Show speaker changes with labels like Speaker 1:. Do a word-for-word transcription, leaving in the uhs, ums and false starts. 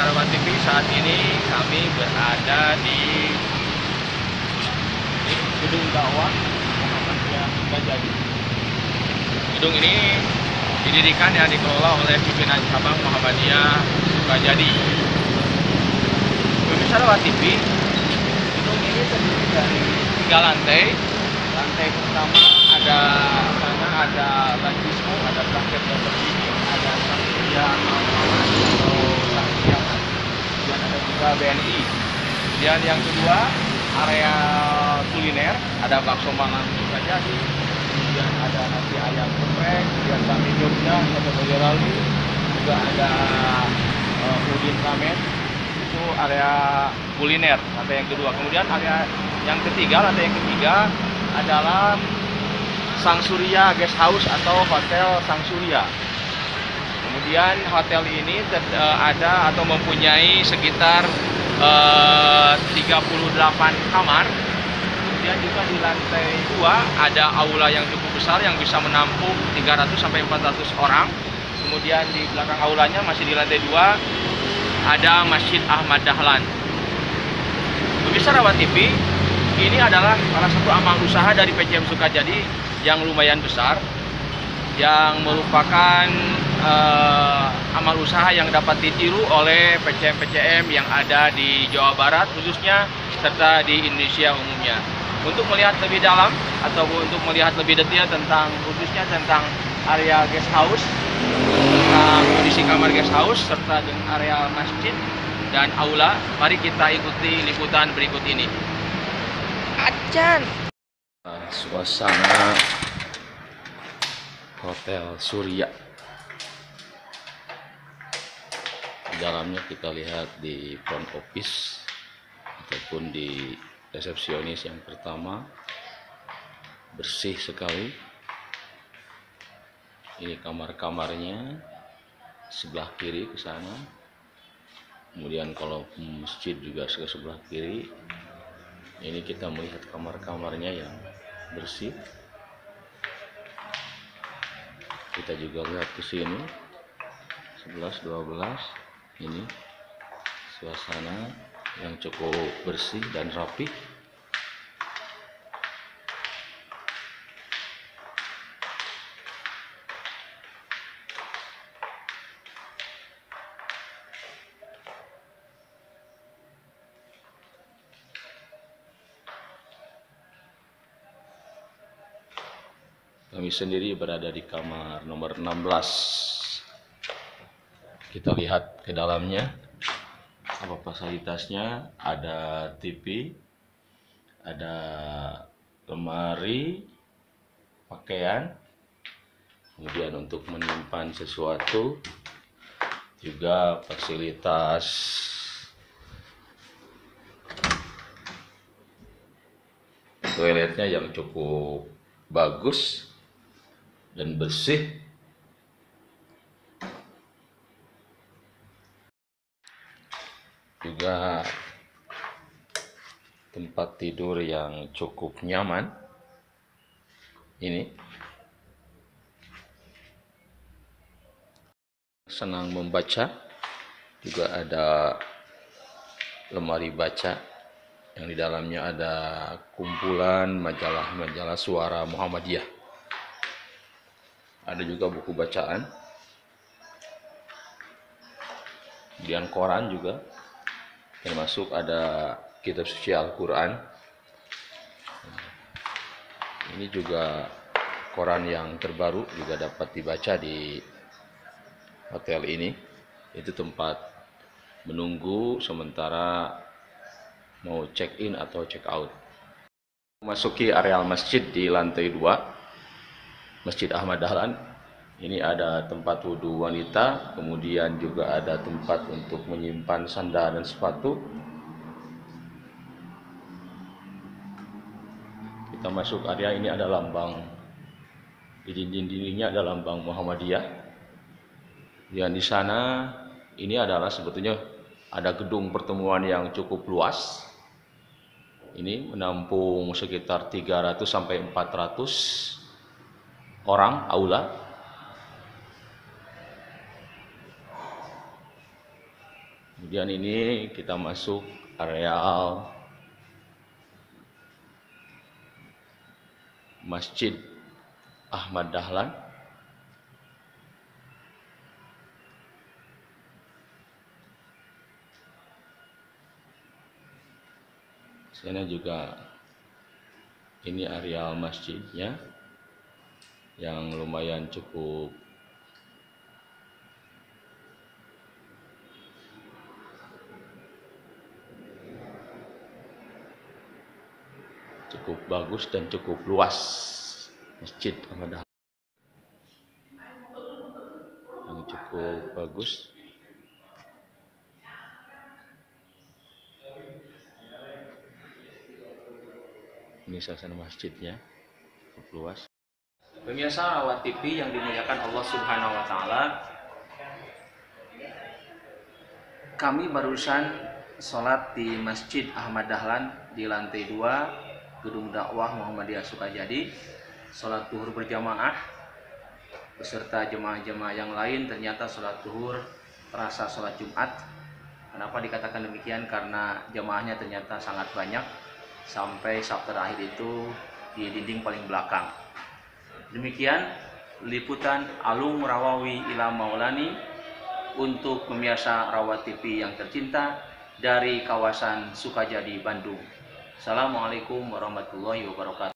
Speaker 1: Sarawat T V, saat ini kami berada di Gedung Dakwah Muhammadiyah Sukajadi. Gedung ini didirikan dan dikelola oleh pimpinan cabang Muhammadiyah Sukajadi. Pemirsa Sarawat T V, gedung ini terdiri dari tiga lantai. Lantai pertama ada sana ada bajismu, ada blanket yang berdiri, ada Sangkria atau Sangkria, kemudian ada juga B N I. Kemudian yang kedua area kuliner, ada bakso Malang Sukajadi, kemudian ada nasi ayam geprek, kemudian kami Jogja, ada Boyolali, juga ada uh, udin ramen. Itu area kuliner, lantai yang kedua. Kemudian area yang ketiga, lantai yang ketiga adalah Sang Surya Guest House atau Hotel Sang Surya. Kemudian hotel ini ada atau mempunyai sekitar uh, tiga puluh delapan kamar. Kemudian juga di lantai dua ada aula yang cukup besar yang bisa menampung tiga ratus sampai empat ratus orang. Kemudian di belakang aulanya masih di lantai dua ada Masjid Ahmad Dahlan. Pemirsa Sarawat T V, ini adalah salah satu amal usaha dari P C M Sukajadi yang lumayan besar, yang merupakan uh, amal usaha yang dapat ditiru oleh P C M P C M yang ada di Jawa Barat khususnya serta di Indonesia umumnya. Untuk melihat lebih dalam atau untuk melihat lebih detail tentang khususnya tentang area guest house, tentang kondisi kamar guest house serta dengan area masjid dan aula, mari kita ikuti liputan berikut ini. Acan. Suasana Hotel Surya. Di dalamnya kita lihat di front office ataupun di resepsionis yang pertama, bersih sekali. Ini kamar-kamarnya sebelah kiri ke sana. Kemudian kalau masjid juga ke sebelah kiri. Ini kita melihat kamar-kamarnya yang bersih. Kita juga lihat ke sini sebelas dua belas. Ini suasana yang cukup bersih dan rapi. Kami sendiri berada di kamar nomor enam belas. Kita lihat ke dalamnya. Apa fasilitasnya? Ada T V, ada lemari, pakaian, kemudian untuk menyimpan sesuatu, juga fasilitas toiletnya yang cukup bagus dan bersih. Juga tempat tidur yang cukup nyaman. Ini senang membaca, juga ada lemari baca yang di dalamnya ada kumpulan majalah-majalah suara Muhammadiyah. Ada juga buku bacaan, kemudian koran juga, termasuk ada kitab suci Al-Quran. Ini juga koran yang terbaru, juga dapat dibaca di hotel ini. Itu tempat menunggu sementara mau check in atau check out. Memasuki areal masjid di lantai dua, Masjid Ahmad Dahlan. Ini ada tempat wudhu wanita, kemudian juga ada tempat untuk menyimpan sandal dan sepatu. Kita masuk area ini, ada lambang, di dinding-dindingnya ada lambang Muhammadiyah. Dan di sana ini adalah sebetulnya ada gedung pertemuan yang cukup luas. Ini menampung sekitar tiga ratus sampai empat ratus orang aula. Kemudian ini kita masuk areal Masjid Ahmad Dahlan. Sana juga ini areal masjidnya yang lumayan cukup cukup bagus dan cukup luas. Masjid Ahmad Dahlan yang cukup bagus. Ini suasana masjidnya cukup luas. Pemirsa Rawat T V yang dimuliakan Allah Subhanahu wa taala, kami barusan sholat di Masjid Ahmad Dahlan di lantai dua Gedung Dakwah Muhammadiyah Sukajadi. Sholat zuhur berjamaah beserta jemaah-jemaah yang lain. Ternyata sholat zuhur terasa sholat Jumat. Kenapa dikatakan demikian? Karena jemaahnya ternyata sangat banyak, sampai saf terakhir itu di dinding paling belakang. Demikian liputan Alung Rawawi ila Maulani untuk pemirsa Rawat T V yang tercinta dari kawasan Sukajadi, Bandung. Assalamualaikum warahmatullahi wabarakatuh.